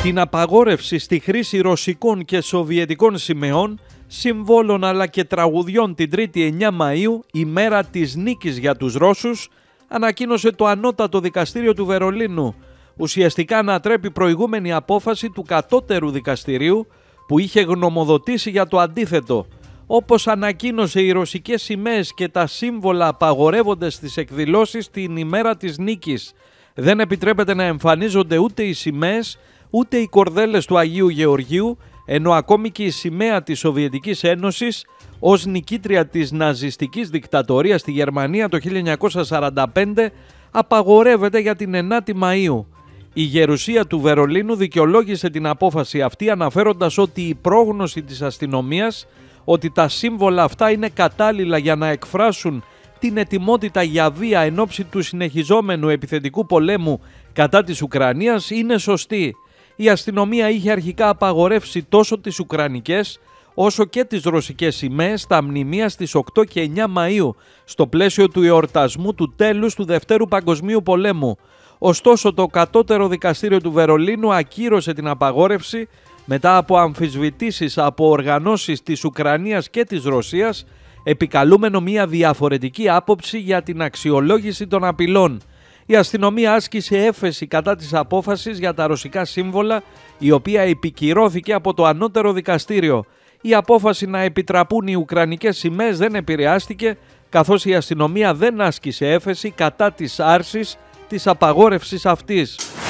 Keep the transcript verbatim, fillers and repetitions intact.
την απαγόρευση στη χρήση ρωσικών και σοβιετικών σημαίων, συμβόλων αλλά και τραγουδιών την Τρίτη εννέα Μαΐου, ημέρα της νίκης για τους Ρώσους, ανακοίνωσε το Ανώτατο Δικαστήριο του Βερολίνου, ουσιαστικά ανατρέπει προηγούμενη απόφαση του Κατώτερου Δικαστηρίου που είχε γνωμοδοτήσει για το αντίθετο. Όπως ανακοίνωσε, οι ρωσικές σημαίες και τα σύμβολα απαγορεύονται στις εκδηλώσεις την ημέρα της νίκης. Δεν επιτρέπεται να εμφανίζονται ούτε οι σημαίες ούτε οι κορδέλες του Αγίου Γεωργίου, ενώ ακόμη και η σημαία της Σοβιετικής Ένωσης ως νικήτρια της ναζιστικής δικτατορίας στη Γερμανία το χίλια εννιακόσια σαράντα πέντε απαγορεύεται για την ενάτη Μαΐου. Η Γερουσία του Βερολίνου δικαιολόγησε την απόφαση αυτή αναφέροντας ότι η πρόγνωση της αστυνομίας ότι τα σύμβολα αυτά είναι κατάλληλα για να εκφράσουν την ετοιμότητα για βία εν ώψη του συνεχιζόμενου επιθετικού πολέμου κατά της Ουκρανίας είναι σωστή. Η αστυνομία είχε αρχικά απαγορεύσει τόσο τις ουκρανικές όσο και τις ρωσικές σημαίες στα μνημεία στις οκτώ και εννέα Μαΐου στο πλαίσιο του εορτασμού του τέλους του Δευτέρου Παγκοσμίου Πολέμου. Ωστόσο, το Κατώτερο Δικαστήριο του Βερολίνου ακύρωσε την απαγόρευση μετά από αμφισβητήσεις από οργανώσεις της Ουκρανίας και της Ρωσίας, επικαλούμενο μια διαφορετική άποψη για την αξιολόγηση των απειλών. Η αστυνομία άσκησε έφεση κατά της απόφασης για τα ρωσικά σύμβολα, η οποία επικυρώθηκε από το Ανώτερο Δικαστήριο. Η απόφαση να επιτραπούν οι ουκρανικές σημαίες δεν επηρεάστηκε, καθώς η αστυνομία δεν άσκησε έφεση κατά της άρσης της απαγόρευσης αυτής.